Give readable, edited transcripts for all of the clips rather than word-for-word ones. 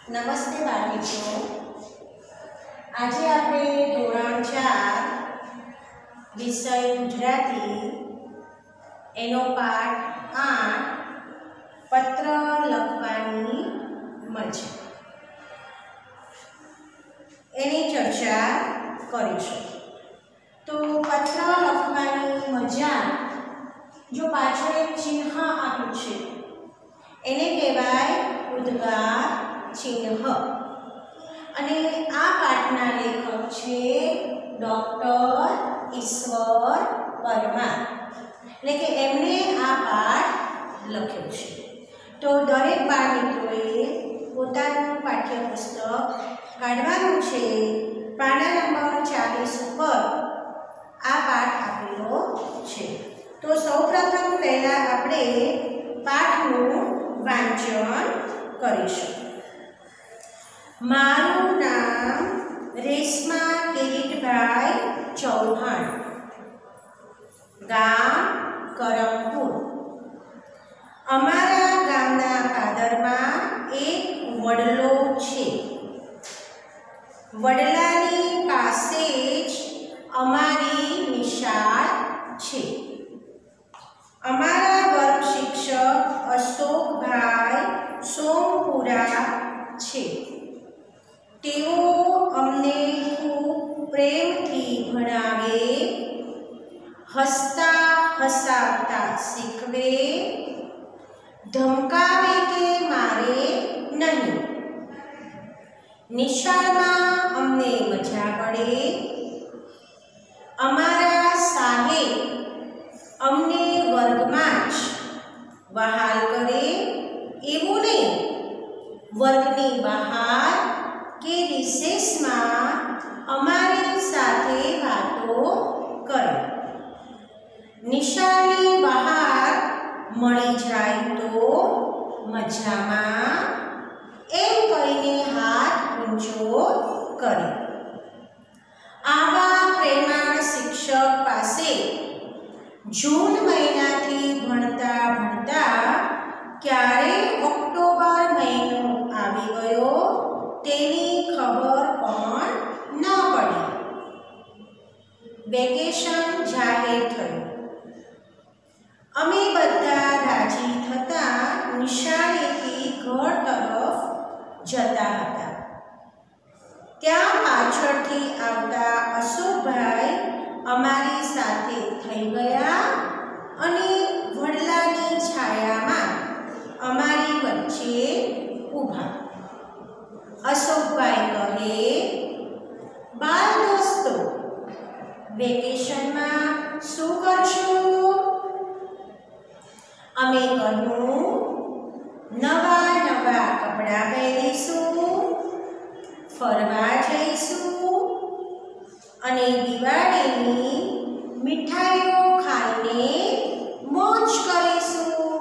નમસ્તે બાળકો, આજે આપણે ધોરણ 4 વિષય ગુજરાતી એનો પાઠ 8 પત્ર લખવાની મજા એની ચર્ચા કરીશું। તો પત્ર લખવાની મજા જો પાછળ એક ચિહ્ન આપ્યું છે એને કહેવાય ઉદ્ગાર ચિહ્ન। અને આ પાઠના લેખક છે ડોક્ટર ઈશ્વર પરમાર, એટલે કે એમણે આ પાઠ લખ્યો છે। તો દરેક બાળમિત્રોએ પોતાનું પાઠ્યપુસ્તક કાઢવાનું છે। પાના નંબર 40 ઉપર આ પાઠ આપેલો છે। તો સૌપ્રથમ પહેલા આપણે પાઠનું વાંચન કરીશું। મારું નામ રેશમા કિરીટભાઈ ચૌહાણ, ગામ કરમપુર। અમારા ગામના પાદરમાં એક વડલો છે। વડલાની પાસે જ અમારી નિશાળ છે। અમારા વર્ગ શિક્ષક અશોકભાઈ સોમપુરા છે। તેઓ અમને ખૂબ પ્રેમથી ભણાવે, હસતા હસાવતા શીખવે, ધમકાવે કે મારે નહીં। નિશાળમાં અમને મજા પડે। અમારા સાહેબ અમને વર્ગમાં જ વહાલ કરે, એવું નહીં વર્ગની બહાર કે રિસેસમાં અમારી સાથે વાતો કરે। નિશાળની બહાર મળી જાય તો મજામાં એમ કહીને હાથ ઊંચો કરે। આવા પ્રેમાળ શિક્ષક પાસે જૂન મહિનાથી ભણતા ભણતા ક્યારે ઓક્ટોબર મહિનો આવી ગયો તેની ખબર પણ ન પડી। વેકેશન જાહેર થયું। અમે બધા રાજી થતા નિશાળેથી ઘર તરફ જતા હતા। ત્યાં પાછળથી આવતા અશોકભાઈ અમારી સાથે થઈ ગયા અને વડલાની છાયામાં અમારી વચ્ચે ઊભા। અશોકભાઈ કહે, બાળ દોસ્તો, વેકેશનમાં શું કરશો? અમે કહ્યું, નવા નવા કપડાં પહેરીશું, ફરવા જઈશું અને દિવાળીની મીઠાઈઓ ખાઈને મોજ કરીશું।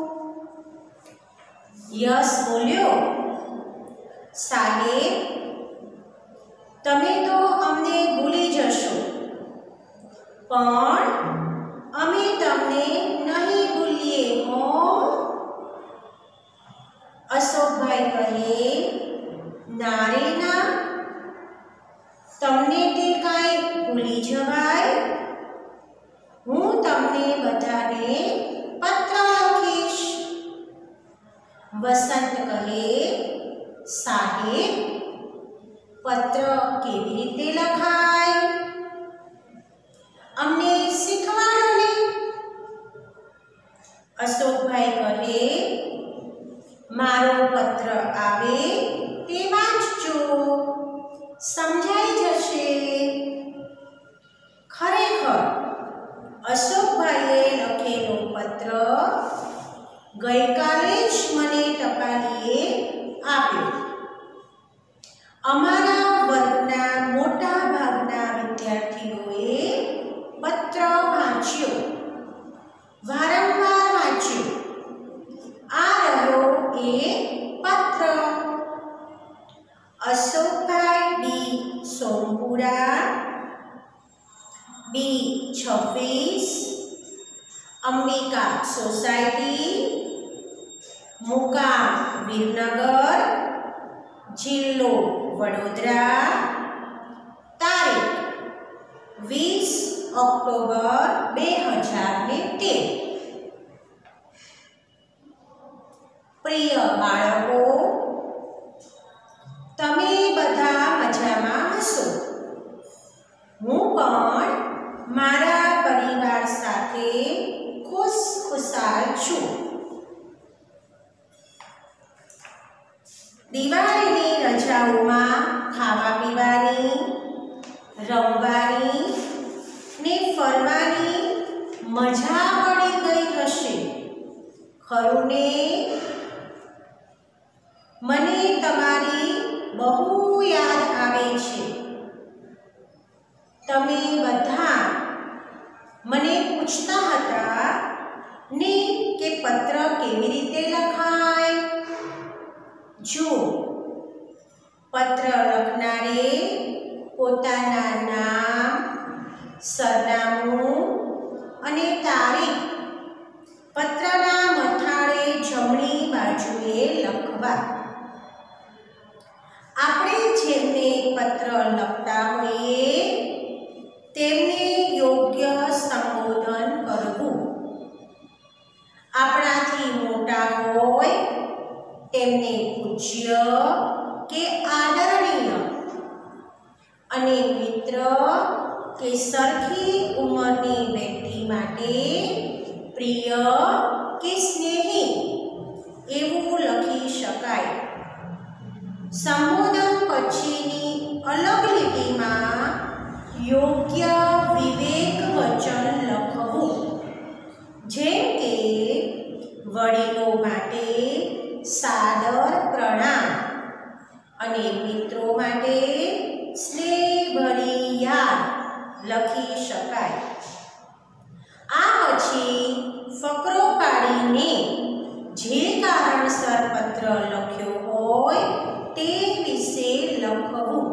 યશ બોલ્યો, સાહેબ, તમે તો અમને ભૂલી જશો, પણ અમે તમને નહીં ભૂલીએ હો। અશોકભાઈ કહે, ના રે ના, તમને તે કાંઈ ભૂલી જવાય। હું તમને બધાને પત્ર લખીશ। વસંત કહે, સાહેબ, પત્ર કેવી રીતે લખાય? અમને શીખવાડો ને। અશોકભાઈ કહે, મારો પત્ર આવે તે વાંચજો, સમજાઈ જશે। ખરેખર અશોકભાઈએ લખેલો પત્ર ગઈકાલે જ મને ટપાલીએ આપ્યો। અમારા વર્ગના મોટા ભાગના વિદ્યાર્થીઓએ પત્ર વાંચ્યો, વારંવાર વાંચ્યો। આ રહ્યો એ પત્ર। Ashokbhai D Sompura, B26, Ambika society, મુકામ વિરનગર, જિલ્લો વડોદરા, તારીખ 20 ઓક્ટોબર 2013. પ્રિય બાળકો, તમે બધા મજામાં હશો. હું પણ મારા પરિવાર સાથે ખુશાલ છું. દિવાળીની રજાઓમાં ખાવા પીવાની, રમવાની ને ફરવાની મજા પડી ગઈ હશે, ખરું ને? મને તમારી બહુ યાદ આવે છે. તમે બધા મને પૂછતા હતા ને કે પત્ર કેવી રીતે લખાય. જો, પત્ર લખનારે પોતાના નામ, સરનામું અને તારીખ પત્રના મથાળે જમણી બાજુએ લખવા. આપણે જેમને પત્ર લખતા હોઈએ તેમને યોગ્ય સંબોધન કરવું. આપણાથી મોટા હોય તેમને પૂજ્ય કે આદરણીય, અને મિત્ર કે સરખી ઉંમરની વ્યક્તિ માટે પ્રિય કે સ્નેહી એવું લખી શકાય. સંબોધન પછીની અલગ લીટીમાં યોગ્ય વિવેક વચન લખવું, જેમ કે વડીલો માટે સાદર પ્રણામ અને મિત્રો માટે સ્નેહભરી યાદ લખી શકાય. આ પછી ફકરો પાડીને જે કારણસર પત્ર લખ્યો હોય તે વિશે લખવું.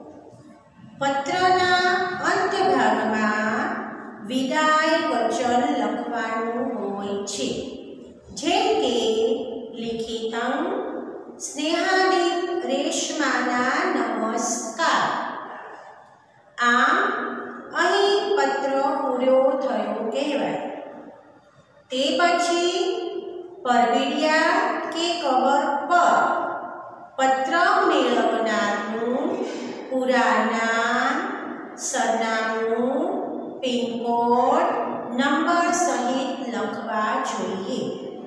પત્રના અંત ભાગમાં વિદાય વચન લખવાનું હોય છે, જેમ કે લિખિતં સ્નેહાદિત રેશમાના નમસ્કાર. આમ અહીં પત્ર પૂરો થયો કહેવાય. તે પછી પરબીડિયા કે કવર પર પત્ર મેળવનારનું પૂરા નામ, સરનામું, પિનકોડ, નંબર સહિત લખવા જોઈએ.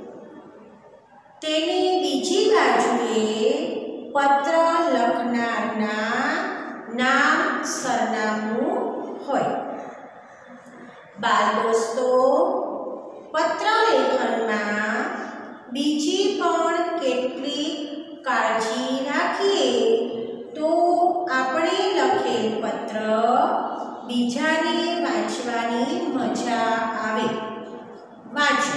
તેની બીજી બાજુએ પત્ર લખનારના નામ, સરનામું હોય. બાળ દોસ્તો, પત્ર લેખનમાં બીજી પણ કેટલીક કાળજી રાખીએ તો આપણે લખેલ પત્ર બીજાને વાંચવાની મજા આવે. વાંચો.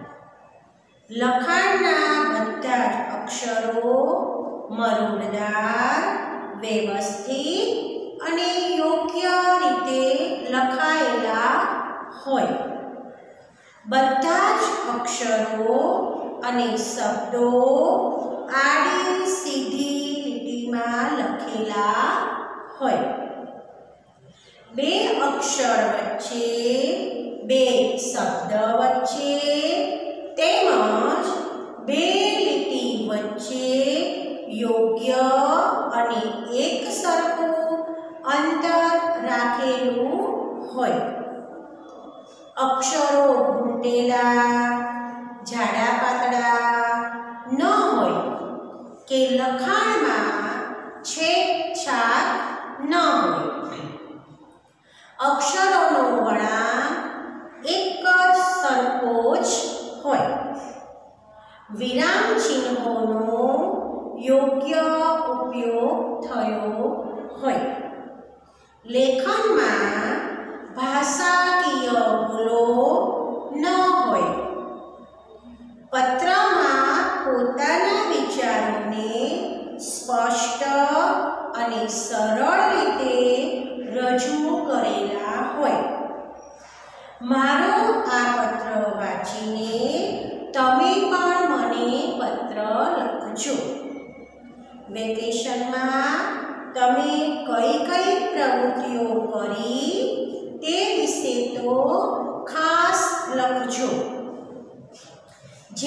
લખાણના બધા જ અક્ષરો મરોડદાર, વ્યવસ્થિત અને યોગ્ય રીતે લખાયેલા હોય. બધા જ અક્ષરો અને શબ્દો આડી સીધી લીટીમાં લખેલા હોય. બે અક્ષર વચ્ચે, બે શબ્દ વચ્ચે તેમજ બે લીટી વચ્ચે યોગ્ય અને એક સરખું અંતર રાખેલું હોય. અક્ષરો ઘૂંટેલા, જાડા પાતળા ન હોય કે લખાણમાં છેકછાક ન હોય. અક્ષરોનો વળાંક એક જ સરખો જ હોય. વિરામ ચિહ્નોનો યોગ્ય ઉપયોગ થયો હોય. લેખનમાં ભાષાકીય ભૂલો ન હોય. પત્રમાં પોતાના વિચારોને સ્પષ્ટ અને સરળ રીતે રજૂ કરેલા હોય. મારો આ પત્ર વાંચીને તમે પણ મને પત્ર લખજો. વેકેશન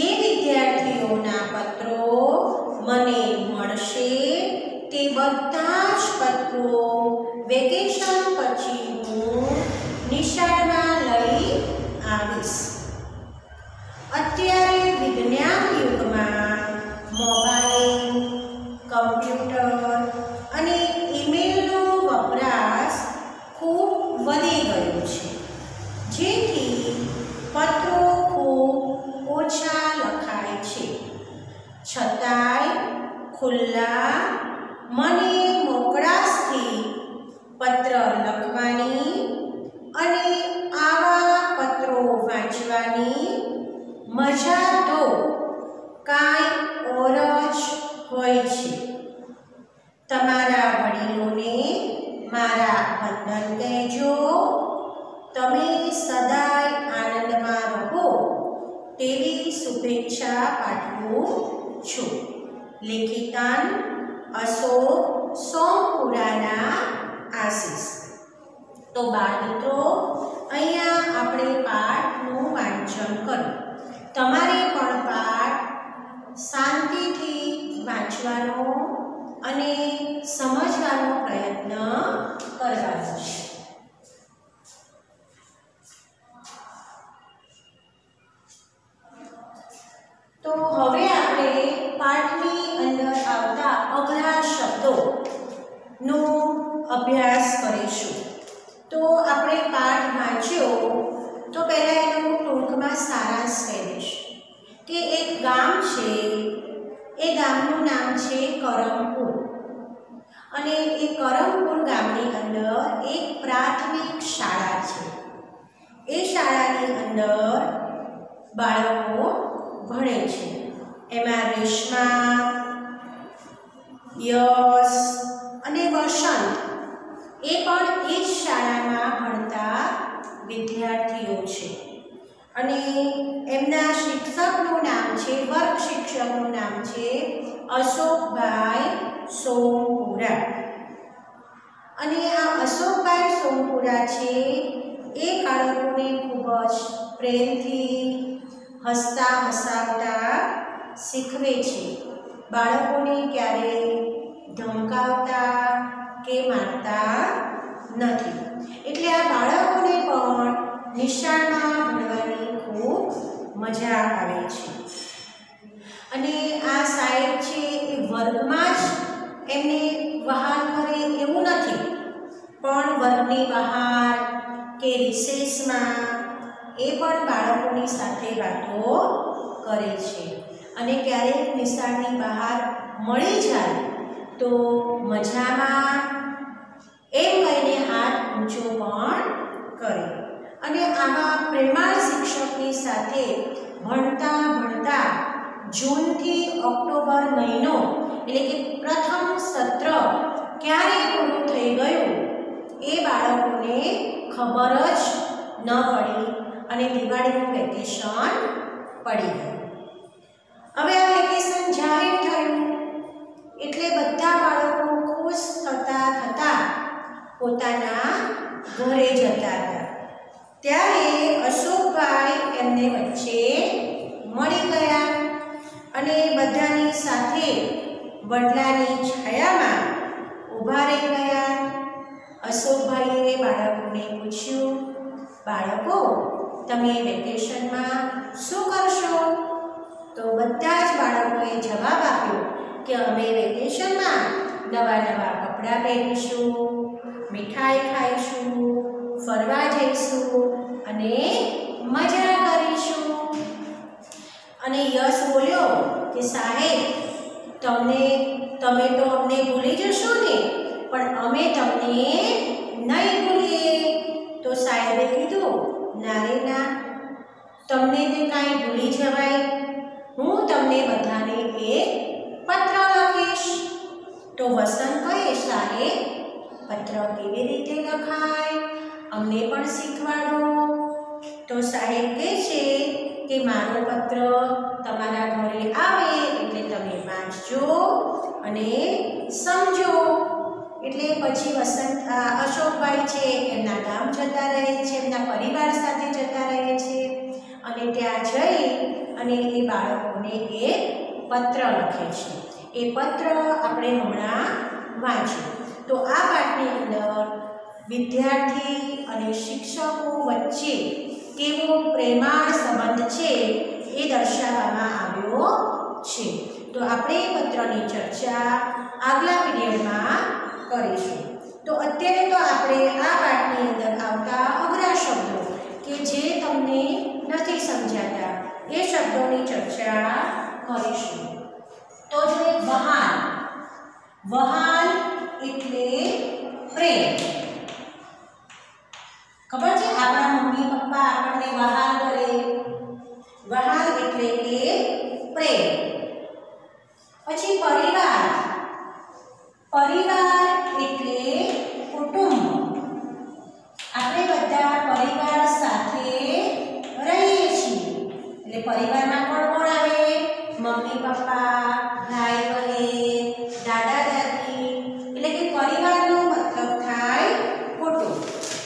જે વિદ્યાર્થીઓના પત્રો મને મળશે તે બધા જ પત્રો વેકેશન પછી હું નિશાળમાં લઈ આવીશ. અત્યારે વિજ્ઞાન યુગમાં મોબાઈલ, કમ્પ્યુટર અને ઈમેલનો વપરાશ ખૂબ વધી ગયો છે, જેથી પત્રો ખૂબ ઓછા લખાય છે. છતાંય ખુલ્લા મને મોકળાશથી પત્ર લખવાની અને આવા પત્રો વાંચવાની મજા તો કાંઈ ઓર જ હોય છે. તમારા વડીલોને મારા વંદન કહેજો. તમે સદાય આનંદમાં રહો તેવી શુભેચ્છા પાઠવું છું. લેખિકાન અશોક સોમપુરાના આશીષ. તો બાળમિત્રો, અહીંયા આપણે પાઠનું વાંચન કર્યું. તમારે પણ પાઠ શાંતિથી વાંચવાનો અને સમજવાનો પ્રયત્ન કરવાનો છે. તો હવે આપણે પાઠની અંદર આવતા અઘરા શબ્દોનો અભ્યાસ કરીશું. તો આપણે પાઠ વાંચ્યો તો પહેલાં એનો ટૂંકમાં સારાંશ કહી દઈશ કે એક ગામ છે, એ ગામનું નામ છે કરમપુર, અને એ કરમપુર ગામની અંદર એક પ્રાથમિક શાળા છે. એ શાળાની અંદર બાળકો ભણે છે. એમાં રેશમા, યશ અને વસંત એ પણ એ જ શાળામાં ભણતા વિદ્યાર્થીઓ છે. અને એમના શિક્ષકનું નામ છે, વર્ગ શિક્ષકનું નામ છે અશોકભાઈ સોમપુરા. અને આ અશોકભાઈ સોમપુરા છે એ બાળકોને ખૂબ જ પ્રેમથી હસતા હસાવતા શીખવે છે. બાળકોને ક્યારેય ધમકાવતા કે મારતા નથી. એટલે આ બાળકોને પણ નિશાળમાં ભણવાની ખૂબ મજા આવે છે. અને આ સાહેબ છે એ વર્ગમાં જ એમને વહાલ કરે એવું નથી, પણ વર્ગની બહાર કે રિસેસમાં એ પણ બાળકોની સાથે વાતો કરે છે. અને ક્યારેક નિશાળની બહાર મળી જાય તો મજામાં એમ કહીને હાથ ઊંચો પણ કરે. અને આવા પ્રેમાળ શિક્ષકની સાથે ભણતા ભણતા જૂનથી ઓક્ટોબર મહિનો એટલે કે પ્રથમ સત્ર ક્યારે પૂરું થઈ ગયું એ બાળકોને ખબર જ ન પડી અને દિવાળીનું વેકેશન પડી ગયું. હવે આ વેકેશન જાહેર થયું એટલે બધા બાળકો ખુશ થતા થતા પોતાના ઘરે જતા હતા. ત્યારે અશોકભાઈ એમને વચ્ચે મળી ગયા અને બધાની સાથે વડલાની છાયામાં ઊભા રહી ગયા. અશોકભાઈએ બાળકોને પૂછ્યું, બાળકો તમે વેકેશનમાં શું કરશો? તો બધા જ બાળકોએ જવાબ આપ્યો કે અમે વેકેશનમાં નવા નવા કપડાં પહેરીશું, મીઠાઈ ખાઈશું, ફરવા જઈશું અને મજા કરીશું. અને યશ બોલ્યો કે સાહેબ તમે તો અમને ભૂલી જશો ને, પણ અમે તમને નહીં ભૂલીએ. તો સાહેબે કીધું, ના રે ના, તમને તે કાંઈ ભૂલી જવાય? હું તમને બધાને એક પત્ર લખીશ. તો વસંત કહે, સાહેબ પત્ર કેવી રીતે લખાય? અમને પણ શીખવાડો. તો સાહેબ કહે છે કે મારો પત્ર તમારા ઘરે આવે એટલે તમે વાંચજો અને સમજો. એટલે પછી અશોકભાઈ છે એમના ગામ જતા રહે છે, એમના પરિવાર સાથે જતા રહે છે. અને ત્યાં જઈ અને એ બાળકોને એક પત્ર લખે છે. એ પત્ર આપણે હમણાં વાંચ્યું. તો આ પાઠની અંદર વિદ્યાર્થી અને શિક્ષકો વચ્ચે કેવો પ્રેમાળ સંબંધ છે એ દર્શાવવામાં આવ્યો છે. તો આપણે એ પત્રની ચર્ચા આગલા પીરિયડમાં કરીશું. તો અત્યારે તો આપણે આ પાઠની અંદર આવતા અઘરા શબ્દો કે જે તમને નથી સમજાતા એ શબ્દોની ચર્ચા કરીશું. તો જો વહાલ, વહાલ એટલે પ્રેમ. ખબર છે આપણા મમ્મી પપ્પા આપણને વહાલ કરે. વહાલ એટલે કે પ્રેમ. પછી પરિવાર, પરિવાર એટલે કુટુંબ. આપણે બધા પરિવાર સાથે રહીએ છીએ. એટલે પરિવારમાં કોણ કોણ આવે? મમ્મી પપ્પા, ભાઈ બહેન, દાદા દાદી. એટલે કે પરિવારનો મતલબ થાય કુટુંબ.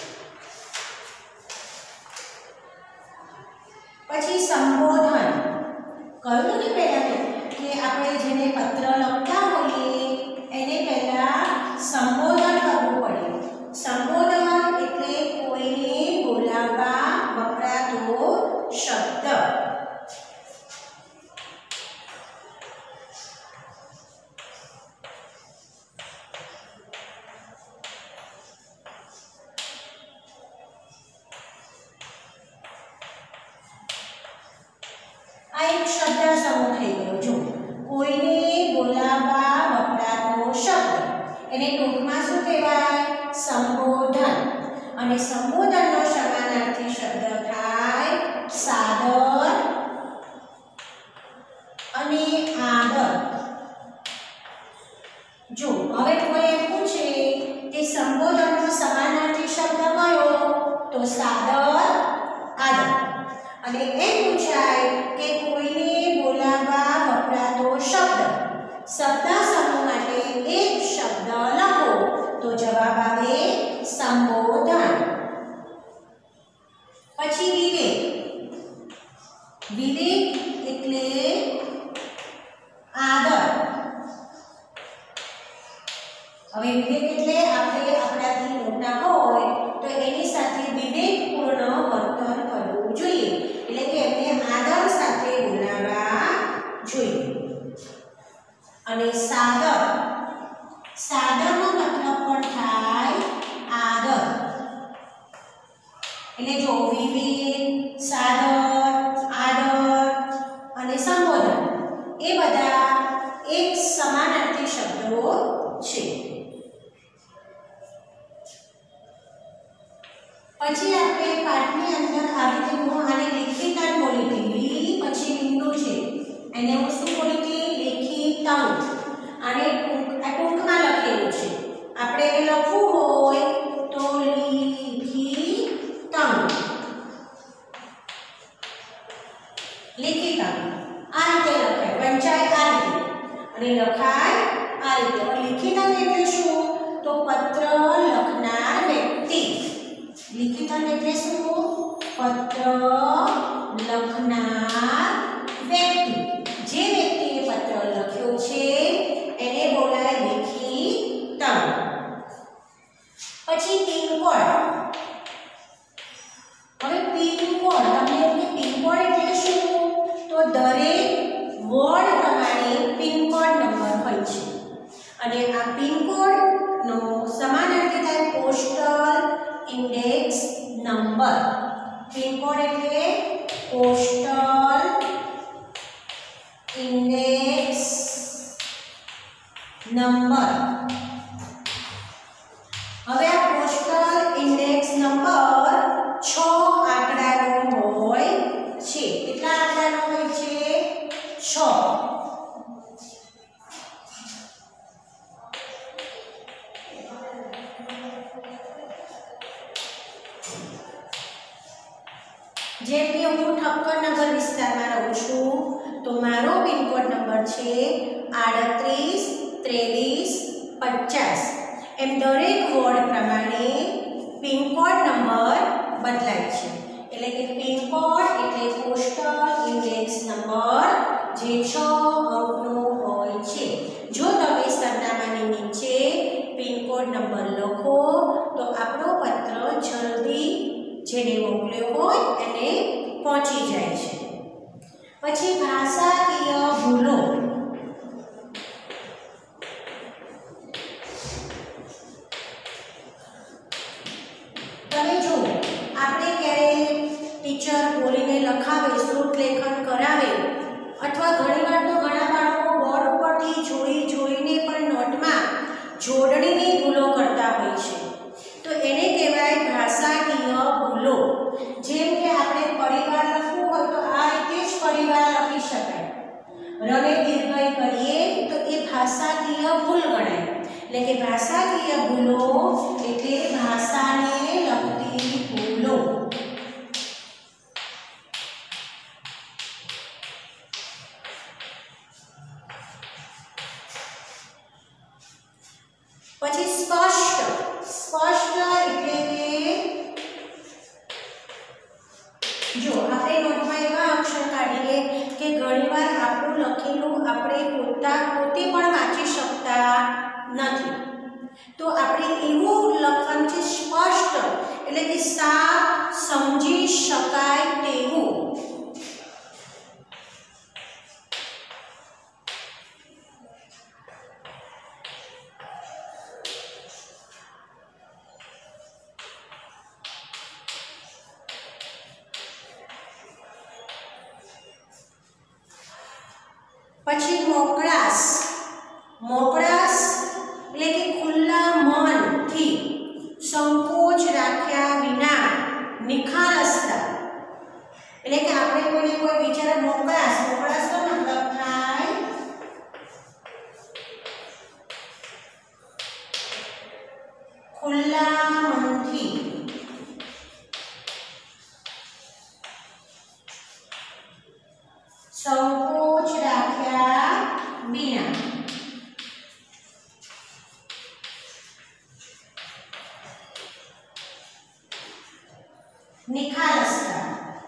પછી સંબોધન. કહ્યું ને પહેલા કે આપણે જેને પત્ર લખતા હોઈએ એને પહેલા સંબોધન કરવું પડે. સંબોધન એટલે કોઈને બોલાવવા વપરાતો શબ્દ. આ એક શબ્દ સમૂહ થઈ ગયો. જો કોઈને બોલાવવા વપરાતો શબ્દ એને ટૂંકમાં શું કહેવાય? સંબોધન. અને સંબોધનનો સમાનાર્થી શબ્દ થાય સાદર અને આદર. જો હવે કોઈ એમ પૂછે કે સંબોધનનો સમાનાર્થી શબ્દ કયો? તો સાદર, આદર. અને એમ પૂછાય કે કોઈને બોલાવવા વપરાતો શબ્દ, શબ્દ સમૂહ માટે એક શબ્દ લખો તો જવાબ આવે સંબોધન. પછી વિવેક. વિવેક એટલે આદર. હવે વિવેક એટલે આપણે આપણાથી મોટા હોય તો એની સાથે વિવેકપૂર્ણ વર્તન કરવું જોઈએ. એટલે કે એમને આદર સાથે બોલાવવા જોઈએ. અને સાદર, સાદરનો મતલબ પણ થાય આદર. એટલે જો વિવેક, સાદર, આદર અને સંબોધન એ બધા એક સમાનાર્થી શબ્દો છે. પછી આપણે પાઠની અંદર આવી રીતે હું આને લેખિતન બોલી હતી. પછી બિંદુ છે એને હું શું બોલી હતી? લેખિતન. આને ટૂંકમાં લખેલું છે. આપણે એને લખવું હોય તો લિખિતન. લિખિતન આ રીતે લખાય. વંચાય આ રીતે અને લખાય આ રીતે. લિખિતન એટલે શું? તો પત્ર લખનાર વ્યક્તિ. લિખિતન એટલે શું? પત્ર લખનાર વ્યક્તિ. જે વ્યક્તિએ પત્ર લખ્યો છે એને બોલાય લેખિતન. પછી પિનકોડ. હવે પિનકોડ તમને પિનકોડ એટલે શું? તો દરેક વોર્ડ પ્રમાણે પિનકોડ નંબર હોય છે. અને આ પિનકોડનો સમાનાર્થી થાય પોસ્ટલ ઇન્ડેક્સ નંબર. પિનકોડ એટલે પોસ્ટલ ઇન્ડેક્સ નંબર. હવે આ પોસ્ટલ ઇન્ડેક્સ નંબર 6 આંકડાનો હોય છે. કેટલા આંકડાનો હોય છે? 6. જેમ કે હું ઠક્કરનગર વિસ્તારમાં રહું છું તો મારો પિનકોડ નંબર છે 38 23 50. એમ દરેક વોર્ડ પ્રમાણે પિનકોડ નંબર બદલાય છે. એટલે કે પિનકોડ એટલે પોસ્ટલ ઇન્ડેક્સ નંબર. નંબર જે 6 અંકનો હોય છે. જો તમે સરનામાની નીચે પિનકોડ નંબર લખો તો આપણો પત્ર જલ્દી જેને મોકલ્યો હોય એને પહોંચી જાય છે. પછી ભાષાકીય ભૂલો. તમે જુઓ, આપણે ક્યારે ટીચર બોલીને લખાવે, શ્રુત લેખન કરાવે, અથવા ઘણીવાર તો ઘણા બાળકો બોર્ડ ઉપરથી જોઈને પણ નોટમાં જોડણીની ભૂલો કરતા હોય છે. તો એને કહેવાય ભાષાકીય ભૂલો. જેમ કે આપણે પરિવાર લખવું હોય તો આ રીતે જ પરિવાર લખી શકાય. રવે દીર્ઘઈ કરીએ તો એ ભાષાકીય ભૂલ ગણાય. એટલે કે ભાષાકીય ભૂલો એટલે ભાષાને લગતી ભૂલો. પછી સ્પષ્ટ એટલે કે જો આપણે નોટમાં એવા અક્ષર કાઢીએ કે ઘણીવાર આપણું લખેલું આપણે પોતે પણ વાંચી શકતા નથી. તો આપણે એવું લખવાનું છે સ્પષ્ટ એટલે કે સાફ સમજી શકાય તેવું. પછી મોકળાશ એટલે કે ખુલ્લા મનથી, સંકોચ રાખ્યા વિના, નિખાલસતા એટલે કે આપણે કોઈ વિચાર મોકળાશ નો મતલબ થાય ખુલ્લા મનથી, સંકોચ રાખ્યા વિના. નિખાલસતા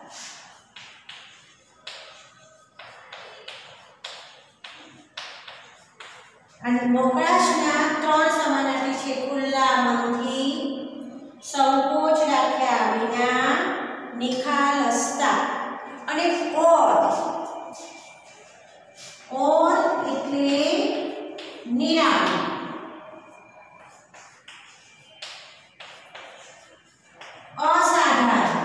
અને મોકળાશના 3 સમાનાર્થી છે. ખુલ્લા મનથી, સંકોચ રાખ્યા વિના, નિખાલસતા. અને ઓર એટલે નિરાળ, અસાધારણ.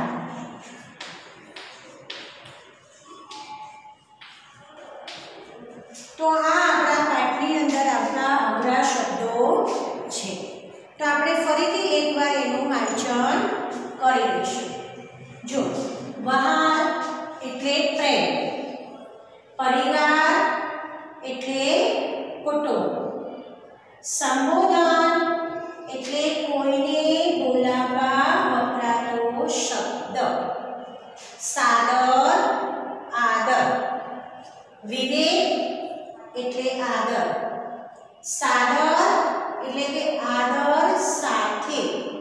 તો આ આપણા પાઠની અંદર આવતા અઘરા શબ્દો છે. તો આપણે ફરીથી એકવાર એનું વાંચન કરી લઈશું. જો વહાલ એટલે પ્રેમ, પરિવાર એટલે કુટુંબ, સંબોધન એટલે કોઈને બોલાવવા વપરાતો શબ્દ, સાદર આદર, વિવેક એટલે આદર, સાદર એટલે કે આદર સાથે,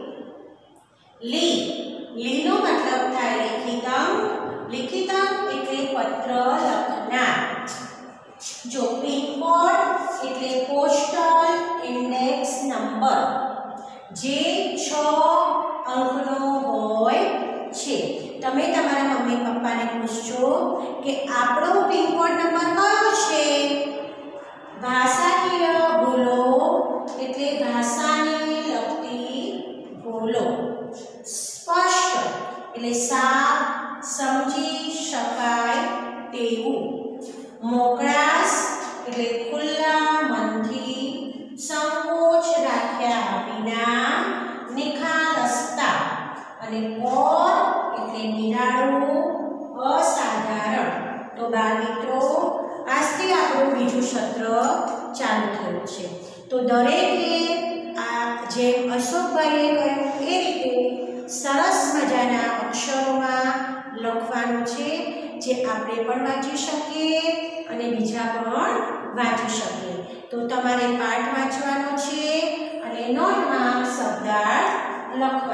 લીનો મતલબ થાય લિખિતમ એટલે પત્ર લખનાર. જો પિનકોડ એટલે પોસ્ટલ ઇન્ડેક્સ નંબર જે 6 અંકનો હોય છે. તમે તમારા મમ્મી પપ્પાને પૂછજો કે આપણો પિનકોડ નંબર કયો છે. ભાષાકીય ભૂલો એટલે ભાષાને લગતી ભૂલો. સ્પષ્ટ એટલે સાફ સમજી શકાય તેવું. મોકળાશ એટલે ખુલ્લા મનથી, સંકોચ રાખ્યા વિના, નિખાલસતા. અને ઓર એટલે નિરાળું, અસાધારણ. તો બાળમિત્રો, આજથી આપણું બીજું સત્ર ચાલુ થયું છે. તો દરેકે આ જેમ અશોકભાઈએ કહ્યું એ રીતે સરસ મજાના અક્ષરોમાં લખવાનું છે, જે આપણે પણ વાંચી શકીએ અને બીજા પણ વાંચી શકીએ. તો તમારે પાઠ વાંચવાનો છે અને નોટમાં શબ્દાર્થ લખવાનો.